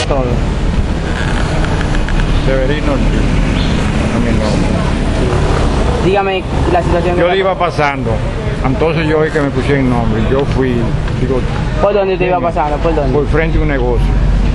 todo? Severino Ortiz, a mi nombre. Dígame la situación. Yo le iba pasando, entonces yo vi que me pusieron el nombre, yo fui, digo, ¿Por dónde te iba pasando? ¿Por dónde? por frente de un negocio.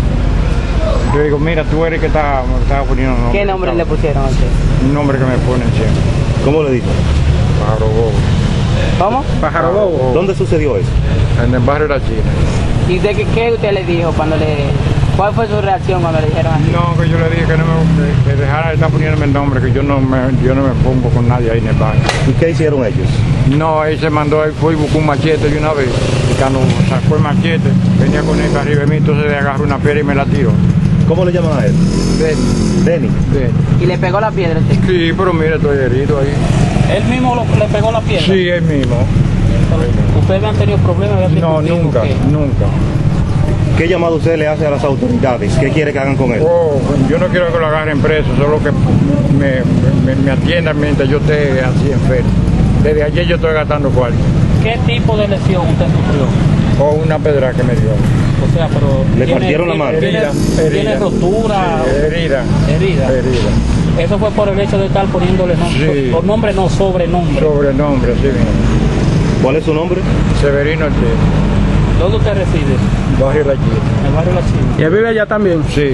Yo digo, mira, tú eres que me estaba poniendo nombre. ¿Qué nombre le pusieron a usted? Un nombre que me ponen siempre. ¿Cómo le dijo? Pájaro Bobo. ¿Cómo? Pájaro Bobo. ¿Dónde sucedió eso? En el barrio de la China. ¿Y usted qué usted le dijo cuando cuál fue su reacción cuando le dijeron así? No, que yo le dije que dejara de estar poniéndome el nombre, que yo no me pongo con nadie ahí en el barrio. ¿Y qué hicieron ellos? No, él se mandó, él fue y buscó un machete de una vez. Y cuando sacó el machete, venía con él arriba de mí, entonces le agarró una piedra y me la tiró. ¿Cómo le llaman a él? Denny. ¿Y le pegó la piedra a usted? Sí, pero mira, estoy herido ahí. ¿Él mismo le pegó la piedra? Sí, él mismo. ¿Ustedes han tenido problemas? No, nunca, nunca. ¿Qué llamado usted le hace a las autoridades? ¿Qué quiere que hagan con él? Oh, yo no quiero que lo agarren preso, solo que me atiendan mientras yo esté así enfermo. Desde ayer yo estoy gastando cuarto. ¿Qué tipo de lesión usted sufrió? O una pedra que me dio. O sea, pero... ¿Le partieron la mano? ¿Tiene rotura? Sí, herida. Herida. Eso fue por el hecho de estar poniéndole nombre. Sí. Por nombre, no sobrenombre. Sobrenombre, sí mismo. ¿Cuál es su nombre? Severino Ortiz, ¿Dónde usted reside? barrio La China. En el barrio La China. ¿Y él vive allá también? Sí.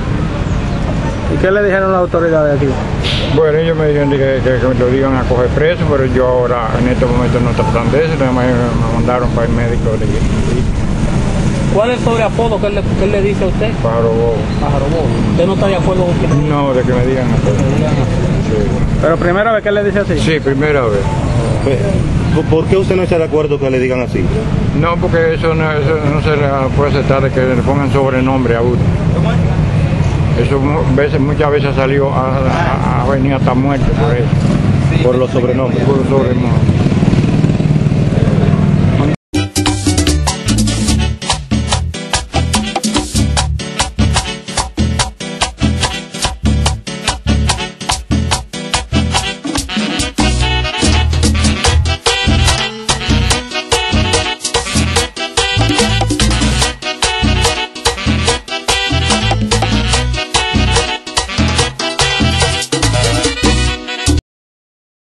¿Y qué le dijeron las autoridades aquí? Bueno, ellos me dijeron que me lo iban a coger preso, pero yo ahora en este momento no tratan de eso, nada más me mandaron para el médico. ¿Cuál es el sobreapodo que él le dice a usted? Pájaro Bobo. Pájaro Bobo. ¿Usted no está de acuerdo con que le No, de que me digan así. digan así? Sí. ¿Pero primera vez que él le dice así? Sí, primera vez. ¿Por qué usted no está de acuerdo que le digan así? No, porque eso no se le puede aceptar de que le pongan sobrenombre a uno. Eso muchas veces ha salido a venir hasta muerte por eso. Por los sobrenombres. Por los sobrenombres.